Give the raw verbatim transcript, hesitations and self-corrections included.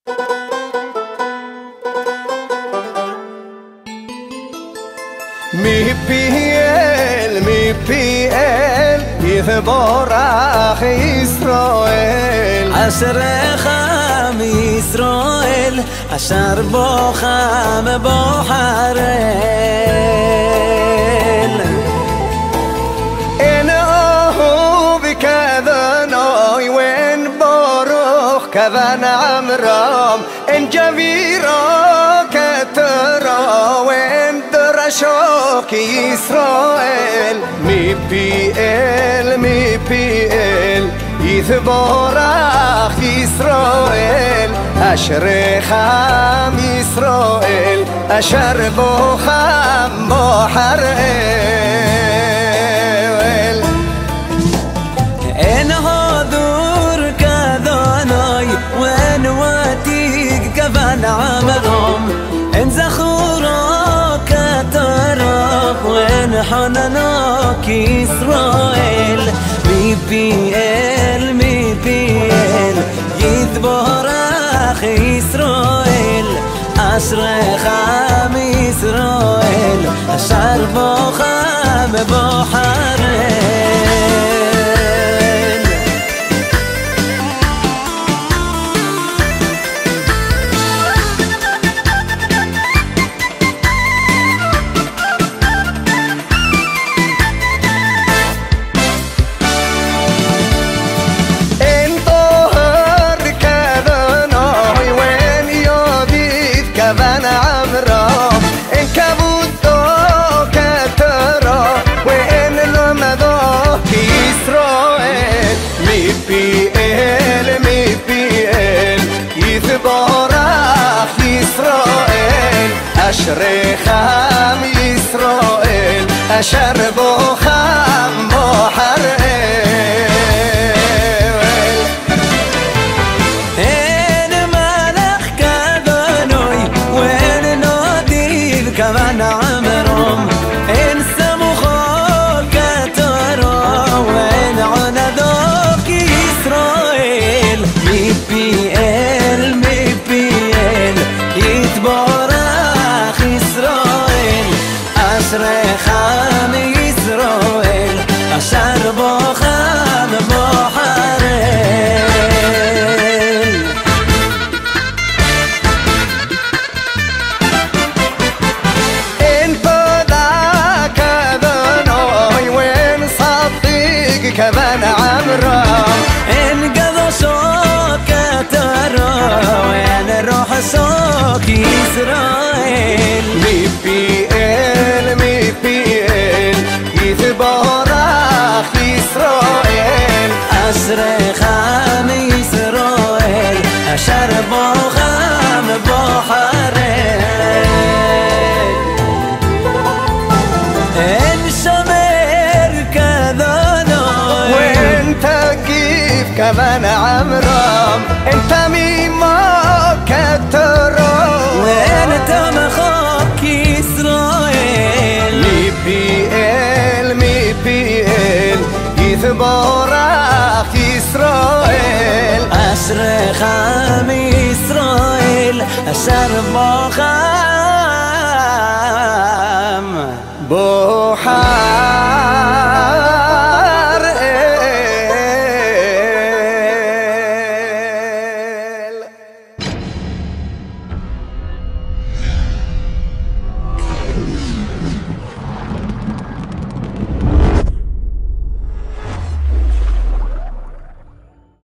Mi piel, mi piel يتبارك إسرائيل أشرخ إسرائيل أشر بوخم بحرين إن أهو بكذناي وين باروخ كذن عمرام إن جبيرا كترا وين درشوك إسرائيل مي بي إل مي بي إل يتبارك إسرائيل أشرخم إسرائيل أشر بوخم بحرين إن هذور كذناي وين واتيك كفن عمرهم إن زخورك ترى وين حنانك إسرائيل مي بي إل مي بي إل يتبارك إسرائيل أشرخم إسرائيل أشر بوخم بحرين كذن عمرام إن كبوتو كترا وإن لمدوك إسرائيل مي بي إل مي بي إل يتبارك إسرائيل أشرخم إسرائيل أشر بوخم بحرين كمان عمرهم إن سموخك ترى وين عنادوك إسرائيل مي بي إل مي بي إل يتبارك إسرائيل أشرخم إسرائيل أشر بوخم بحرين كذن عمرام إن قضشوك ترى وين روح سوك إسرائيل مي بي إل مي بي إل يتبارك إسرائيل أشرخم إسرائيل أشر بوخم بحرين إن شمر كذا وانت كيف كمان عمرام انت ميما كترا وانت مخاك إسرائيل مي بي إل مي بي إل يتبارك إسرائيل أشرخم إسرائيل أشر بوخم بوخم